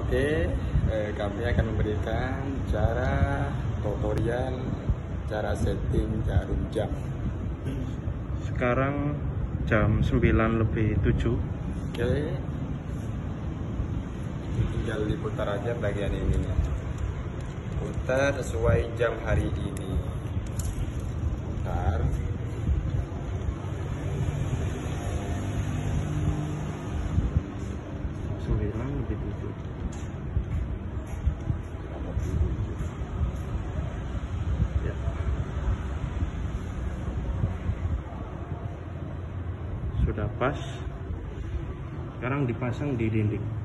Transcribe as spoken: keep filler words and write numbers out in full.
Oke, eh, kami akan memberikan cara tutorial cara setting jarum jam. Sekarang jam sembilan lebih tujuh. Oke, tinggal diputar aja bagian ininya, putar sesuai jam hari ini. Putar. sembilan lebih tujuh. Ya. Sudah pas. Sekarang dipasang di dinding.